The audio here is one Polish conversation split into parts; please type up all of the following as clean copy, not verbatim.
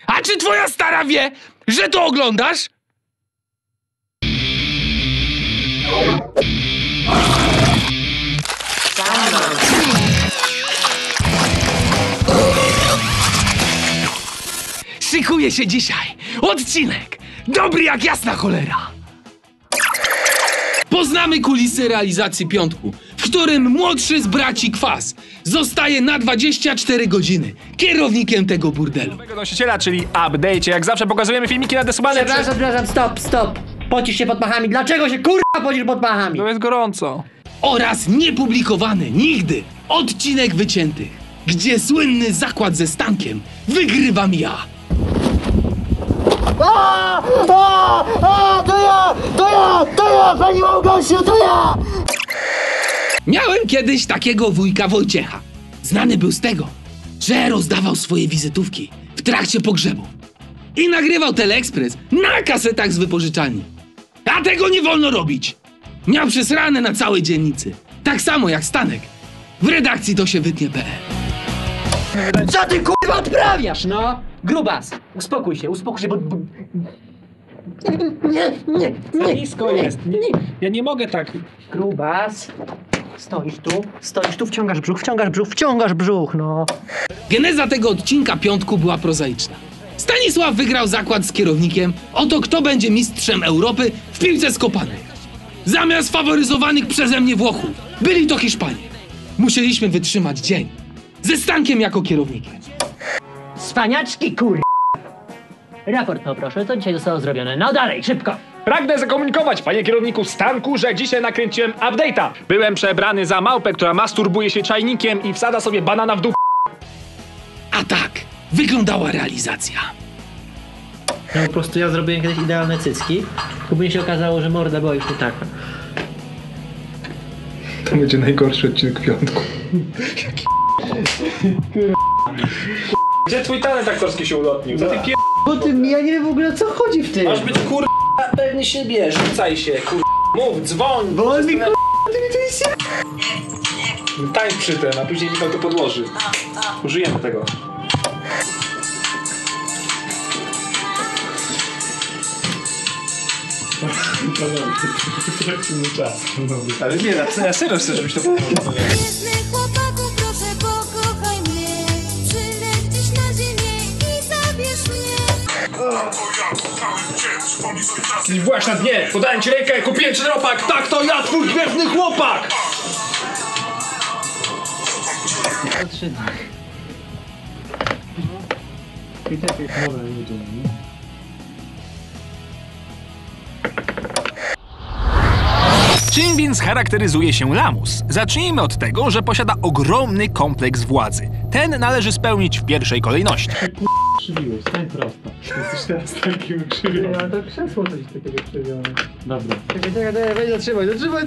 A czy twoja stara wie, że to oglądasz? Szykuje się dzisiaj odcinek dobry jak jasna cholera. Poznamy kulisy realizacji piątku, w którym młodszy z braci Kwas zostaje na 24 godziny kierownikiem tego burdelu. Nowego nosiciela, czyli update. Jak zawsze pokazujemy filmiki nadesowane przez... Przepraszam, stop. Pocisz się pod pachami. Dlaczego się kurwa pocisz pod pachami? To jest gorąco. Oraz niepublikowany nigdy odcinek wyciętych, gdzie słynny zakład ze Stankiem wygrywam ja. To ja, pani Małgosiu, to ja! Miałem kiedyś takiego wujka Wojciecha. Znany był z tego, że rozdawał swoje wizytówki w trakcie pogrzebu i nagrywał teleekspres na kasetach z wypożyczalni. A tego nie wolno robić. Miał przesrane na całej dzielnicy. Tak samo jak Stanek. W redakcji to się wytnie.pl. Co ty kurwa odprawiasz, no? Grubas, uspokój się, bo... Nie. Nisko jest. Ja nie mogę tak. Grubas, stoisz tu, wciągasz brzuch, no. Geneza tego odcinka piątku była prozaiczna. Stanisław wygrał zakład z kierownikiem o to, kto będzie mistrzem Europy w piłce skopanej. Zamiast faworyzowanych przeze mnie Włochów, byli to Hiszpanie. Musieliśmy wytrzymać dzień ze Stankiem jako kierownikiem. Cwaniaczki kur... Raport poproszę, co dzisiaj zostało zrobione. No dalej, szybko! Pragnę zakomunikować, panie kierowniku Stanku, że dzisiaj nakręciłem update'a. Byłem przebrany za małpę, która masturbuje się czajnikiem i wsada sobie banana w dół. A tak wyglądała realizacja. No po prostu ja zrobiłem kiedyś idealne cycki, tylko by mi się okazało, że morda była już nie taka. To będzie najgorszy odcinek piątku. Gdzie twój talent aktorski się ulotnił? Co ty pier... Bo ty, ja nie wiem w ogóle o co chodzi w tym. Masz być pewny siebie, rzucaj się, mów, dzwoń. Bo on mi ty mi tu jest... Tańcz przy tym, a później Michał to podłoży. Użyjemy tego. Ale nie, ja serio chcę, żebyś to podłożył. Chłopaku, proszę pokochaj mnie. Przyleć dziś na ziemię i zabierz mnie. I właśnie na dnie, podałem ci rękę, kupiłem ci dropak. Tak, to ja, twój gwiewny chłopak. Czym więc charakteryzuje się lamus? Zacznijmy od tego, że posiada ogromny kompleks władzy. Ten należy spełnić w pierwszej kolejności. Krzywiłeś, stań prosto. Jesteś teraz takim krzywym. Ja to krzesło coś takiego krzywione. Dobra. Czekaj, weź zatrzymaj.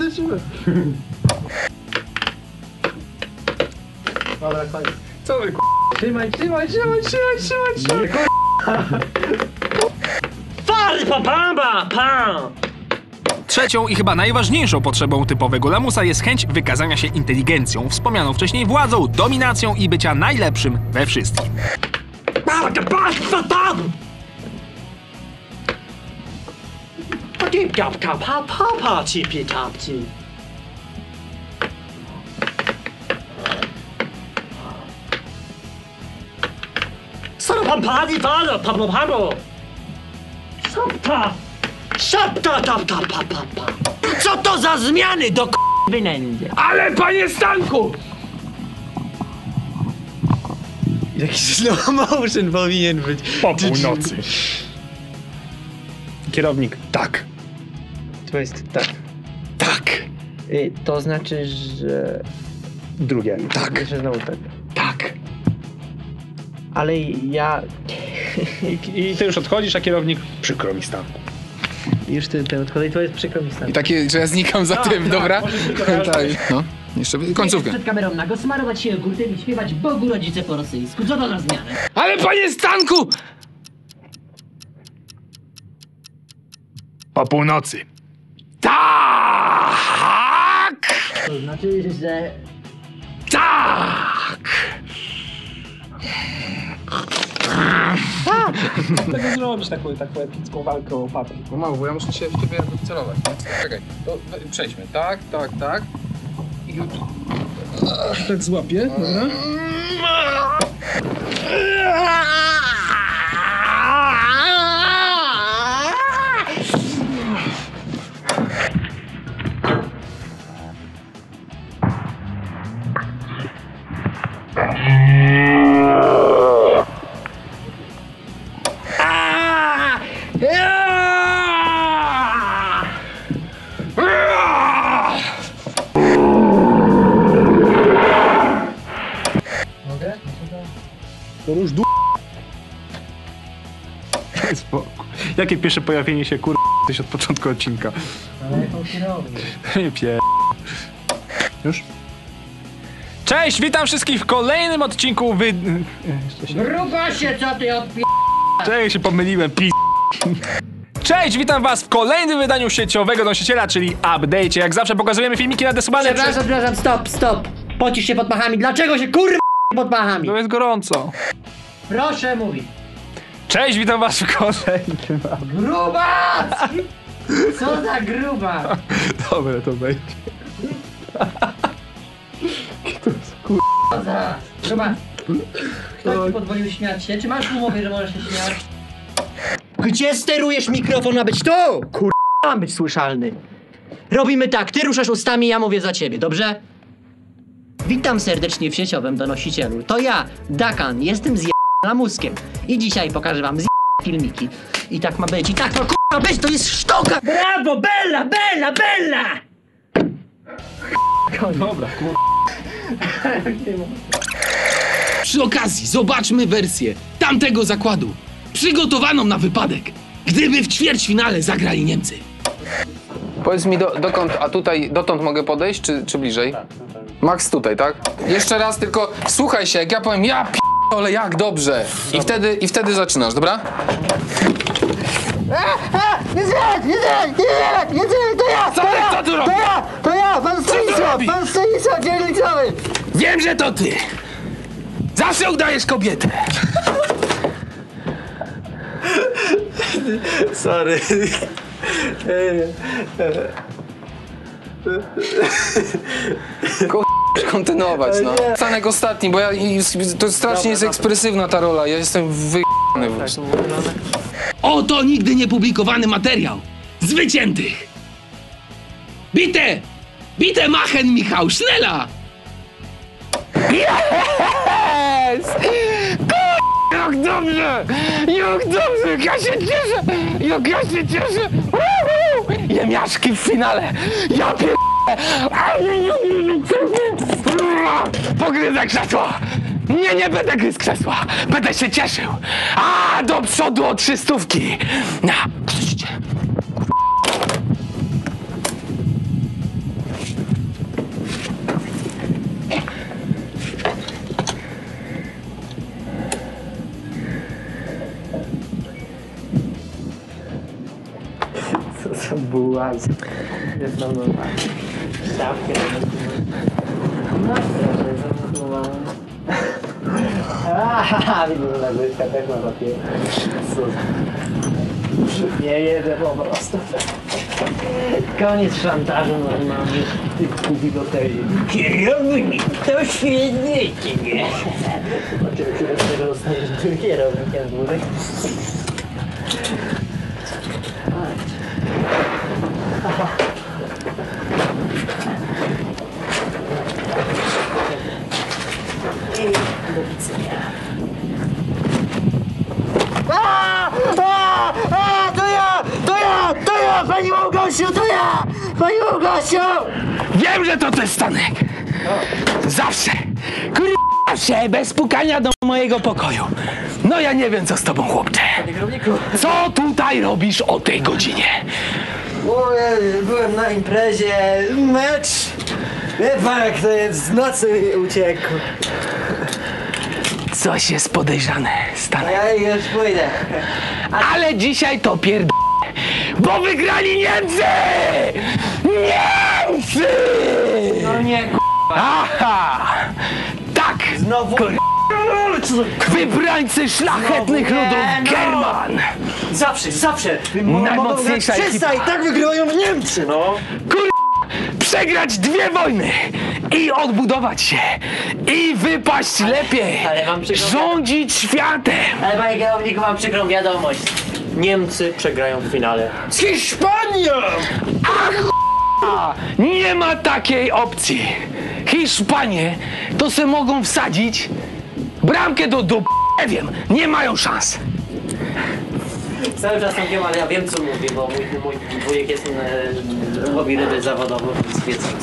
Dobra, koniec. Co wy Trzymaj. Trzecią i chyba najważniejszą potrzebą typowego lamusa jest chęć wykazania się inteligencją, wspomnianą wcześniej władzą, dominacją i bycia najlepszym we wszystkim. Co to za zmiany do wynędzie? Ale panie Stanku! Jakiś slow motion powinien być. Po północy. Kierownik, tak. To jest tak. Tak, To znaczy, że... Drugie, tak. Jeszcze znowu tak. tak. Ale ja... I ty już odchodzisz, a kierownik, przykro mi Stanku. Już ten odchodzi, to jest przykro mi stan. I takie, że ja znikam za tym, dobra? Tak, no. Jeszcze końcówkę. Przed kamerą nago, smarować się jogurtem i śpiewać Bogu rodzice po rosyjsku. Co to za zmiany? Ale panie Stanku! Po północy. Tak! To znaczy, że... Tak! Tego zrobić taką epicką walkę o patent. No mało, bo ja muszę się w ciebie celować. Czekaj, to przejdźmy. Tak. I Tak złapię, dobra? Jakie pierwsze pojawienie się tyś od początku odcinka? Ale jaką kierownię? Nie pie... Już? Cześć, witam wszystkich w kolejnym odcinku Grubasie, co ty odpi... Cześć, się pomyliłem, Cześć, witam was w kolejnym wydaniu sieciowego nosiciela, czyli update'cie. Jak zawsze pokazujemy filmiki nadesowane Przepraszam, stop. Pocisz się pod pachami. Dlaczego się pod pachami? To jest gorąco. Proszę mówić. Cześć, witam was w kolejnym... Grubas! Co za gruba? Dobra, to będzie. Grubas. Kto ci pozwolił śmiać się? Czy masz umowę, że możesz się śmiać? Gdzie sterujesz mikrofon? Ma być tu! Mam być słyszalny. Robimy tak, ty ruszasz ustami, ja mówię za ciebie, dobrze? Witam serdecznie w sieciowym donosicielu. To ja, Dakan, jestem z lamuskiem. I dzisiaj pokażę wam filmiki. I tak ma być, i tak ma być, to jest sztuka! Brawo, Bella! Dobra, Przy okazji zobaczmy wersję tamtego zakładu, przygotowaną na wypadek, gdyby w ćwierćfinale zagrali Niemcy. Powiedz mi dokąd, a tutaj dotąd mogę podejść, czy bliżej? Max tutaj, tak? Jeszcze raz tylko słuchaj się, jak ja powiem ale jak dobrze. I wtedy zaczynasz, dobra? Nie, to ja! Co tu robisz? To ja! Pan Stanisław dzielnicowy! Wiem, że to ty! Zawsze udajesz kobietę! Sorry. Kontynuować, no. Stanek ostatni, bo to strasznie jest ekspresywna ta rola, ja jestem wyjebany po prostu. Oto nigdy niepublikowany materiał z wyciętych! Bite machen, Michał, sznela! Yes! Jak dobrze! Jak dobrze! Jak ja się cieszę! Jemiaszki w finale! Ja pogryzę krzesło! Nie będę gryzł krzesła! Będę się cieszył! A do przodu o 300! Krzyście! Co za bułaz. Jest tam normalnie. Stawkę na proszę, zamknąłem. Widzę, że nagryzka też ma papier. Nie jedę po prostu. Koniec szantażu normalnie. Ty kupi do tej. Kierownik, to świetnie, nie? Oczywiście z tego zostaniesz kierownikiem dłużej. To ja, pani Małgosiu, to ja! Pani Małgosiu! Wiem, że to ty, Stanek! Zawsze! Zawsze bez pukania do mojego pokoju. No ja nie wiem, co z tobą, chłopcze. Co tutaj robisz o tej godzinie? Byłem na imprezie, mecz. Wie pan, jak to jest, z nocy uciekł. Coś jest podejrzane, Stanek. Ja już pójdę. Ale dzisiaj to bo wygrali Niemcy! Niemcy! No nie, Aha! Tak! znowu Wybrańcy szlachetnych ludów German! Zawsze! Najmocniejsza Przestań, tak wygrywają Niemcy, no! Przegrać 2 wojny i odbudować się i wypaść lepiej, ale mam przykro- rządzić światem. Ale panie kierowniku, mam przykrą wiadomość. Niemcy przegrają w finale. Z Hiszpanią! Nie ma takiej opcji. Hiszpanie to se mogą wsadzić bramkę do nie wiem, nie mają szans. Cały czas tam wiem, ale ja wiem co mówię, bo mój wujek jest, robi ryby zawodowo, więc wie co.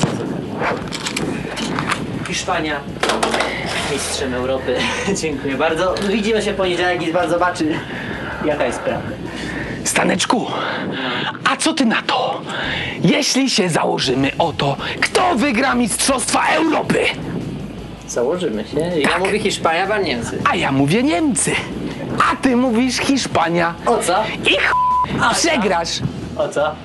Hiszpania, mistrzem Europy. Dziękuję bardzo. Widzimy się w poniedziałek i pan zobaczy, jaka jest prawda. Staneczku, a co ty na to, jeśli się założymy o to, kto wygra Mistrzostwa Europy? Założymy się. Ja mówię Hiszpania, pan Niemcy. A ja mówię Niemcy, a ty mówisz Hiszpania. O co? I przegrasz. O co?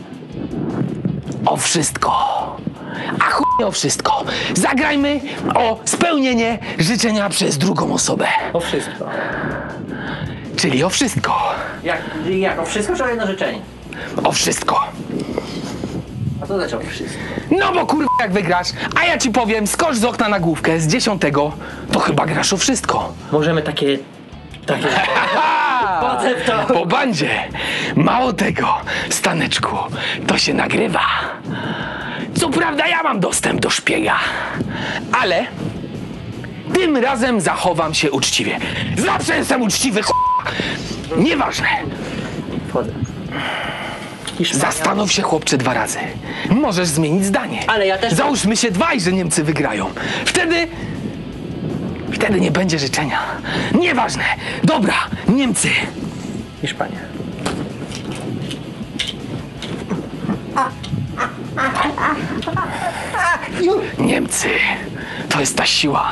O wszystko. A chuj o wszystko. Zagrajmy o spełnienie życzenia przez drugą osobę. O wszystko. Czyli o wszystko. Jak o wszystko, czy o jedno życzenie? O wszystko. A to znaczy o wszystko. No bo kurwa jak wygrasz, a ja ci powiem, skocz z okna na główkę z 10, to chyba grasz o wszystko. Możemy takie... Potem to... Po bandzie. Mało tego, Staneczku, to się nagrywa. Co prawda ja mam dostęp do szpiega, ale tym razem zachowam się uczciwie. Zawsze jestem uczciwy, nieważne. Wchodzę. Zastanów się, chłopcze, 2 razy. Możesz zmienić zdanie. Ale ja też... Załóżmy się 2 i że Niemcy wygrają. Wtedy nie będzie życzenia. Nieważne. Dobra, Niemcy. Hiszpania. Niemcy. To jest ta siła.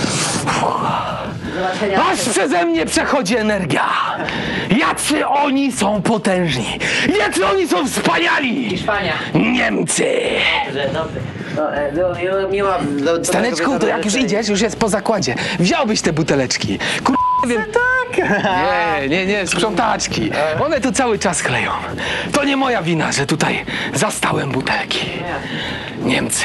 Aż przeze mnie przechodzi energia. Jacy oni są potężni. Jacy oni są wspaniali. Hiszpania. Niemcy. Dobrze. No, miła... Staneczku, to jak już idziesz, już jest po zakładzie. Wziąłbyś te buteleczki. Nie wiem. Tak. Nie, sprzątaczki. One tu cały czas kleją. To nie moja wina, że tutaj zastałem butelki. Niemcy.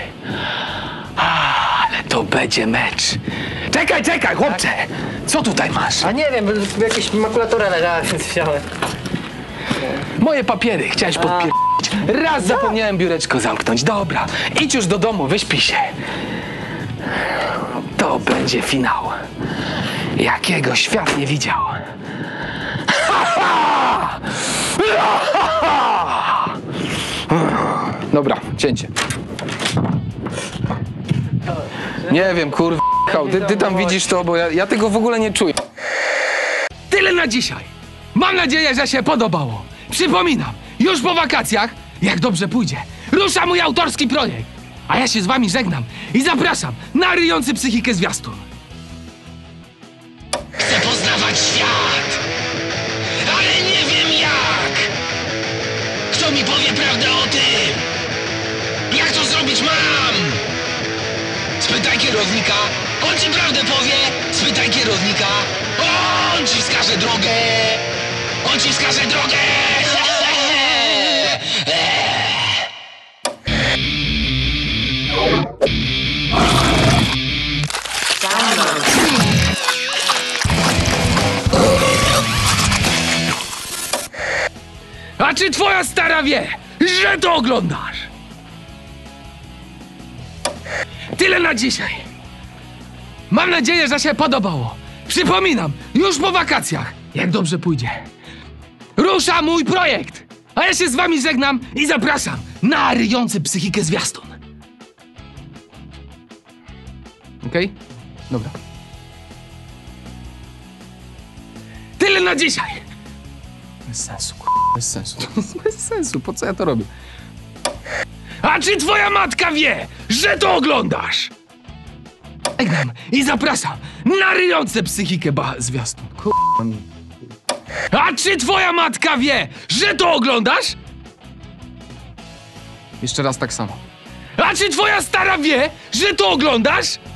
Ale to będzie mecz. Czekaj, chłopcze. Co tutaj masz? A nie wiem, jakieś makulatura leżała, więc wziąłem. Moje papiery chciałeś podpierdzić. Raz zapomniałem biureczko zamknąć. Dobra, idź już do domu, wyśpij się. To będzie finał. Jakiego świat nie widział. Dobra, cięcie. Nie wiem, kurwa, ty tam widzisz to, bo ja tego w ogóle nie czuję. Tyle na dzisiaj. Mam nadzieję, że się podobało. Przypominam, już po wakacjach, jak dobrze pójdzie, rusza mój autorski projekt. A ja się z wami żegnam i zapraszam na ryjący psychikę zwiastun. Chcę poznawać świat, ale nie wiem jak. Kto mi powie prawdę o tym? Jak to zrobić mam? Spytaj kierownika, on ci prawdę powie. Spytaj kierownika, on ci wskaże drogę. On ci wskaże drogę. A czy twoja stara wie, że to oglądasz? Tyle na dzisiaj. Mam nadzieję, że się podobało. Przypominam, już po wakacjach, jak dobrze pójdzie, rusza mój projekt. A ja się z wami żegnam i zapraszam na ryjący psychikę zwiastun. Okej? Dobra. Tyle na dzisiaj. Bez sensu, bez sensu. Bez sensu, po co ja to robię? A czy twoja matka wie, że to oglądasz? Żegnam i zapraszam na ryjące psychikę zwiastun. A czy twoja matka wie, że to oglądasz? Jeszcze raz tak samo. A czy twoja stara wie, że to oglądasz?